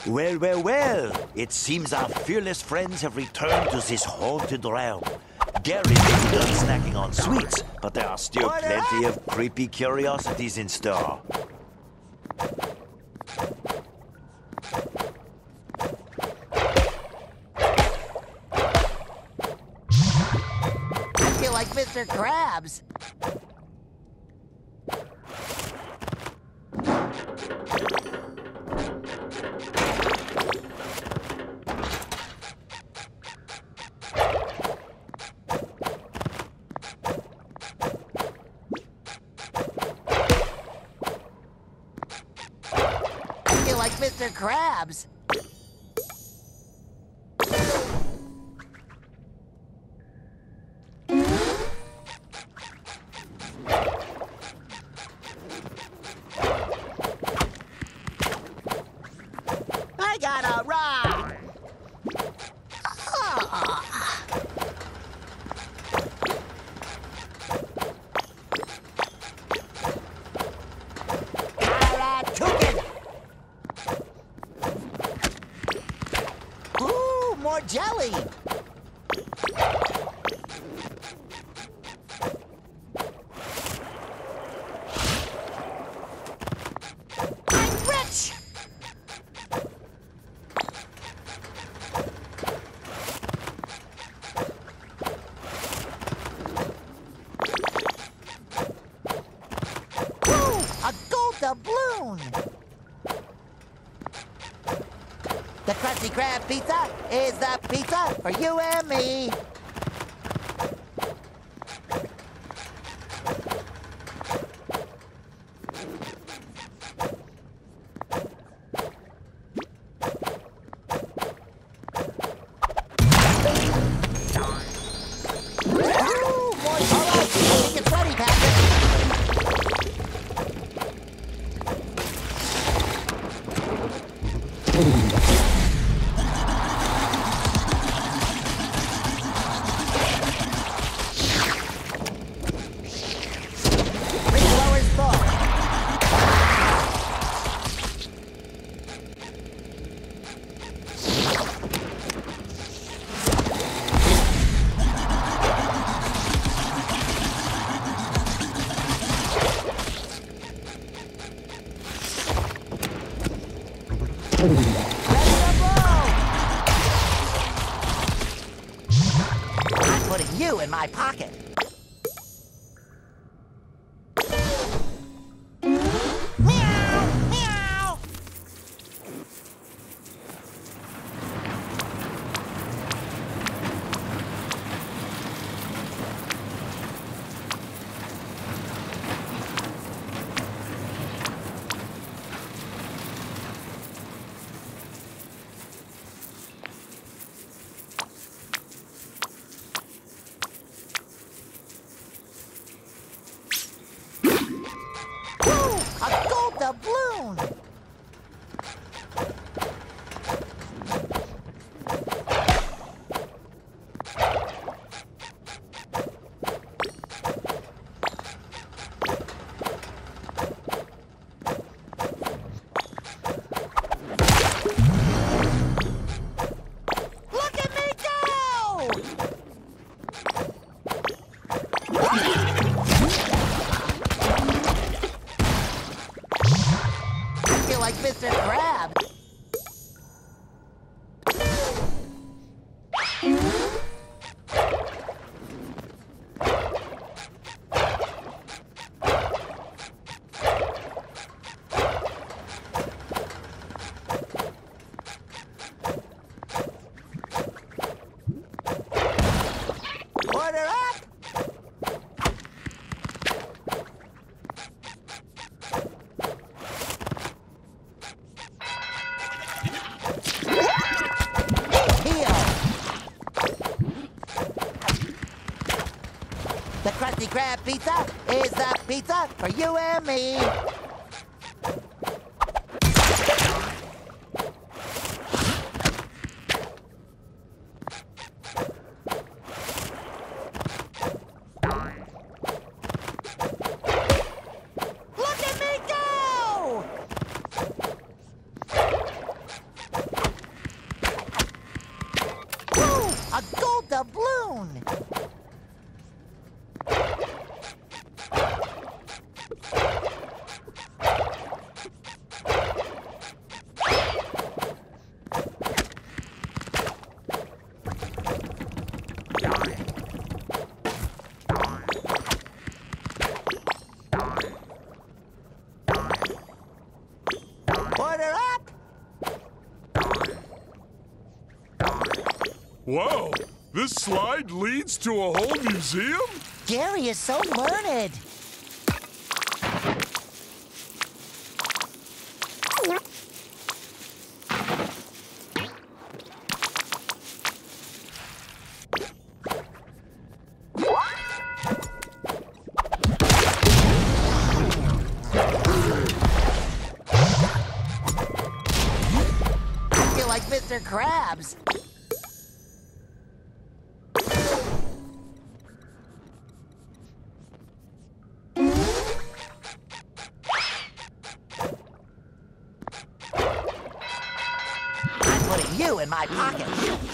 Well, well, well. It seems our fearless friends have returned to this haunted realm. Gary may be done snacking on sweets, but there are still plenty of creepy curiosities in store. I feel like Mr. Krabs. Like Mr. Krabs. I got a rock. More jelly! I'm rich! Woo! A gold doubloon! The Krusty Krab pizza is the pizza for you and me. Ooh, more jello. I think it's ready, Patrick. I'm putting you in my pocket. Meow, meow. A gold doubloon! Look at me go! Like Mr. Krab. Order up! The Krusty Krab pizza is the pizza for you and me. Look at me go! A gold doubloon! Order up! Whoa! This slide leads to a whole museum? Gary is so learned. I feel like Mr. Krabs. I'm putting you in my pocket.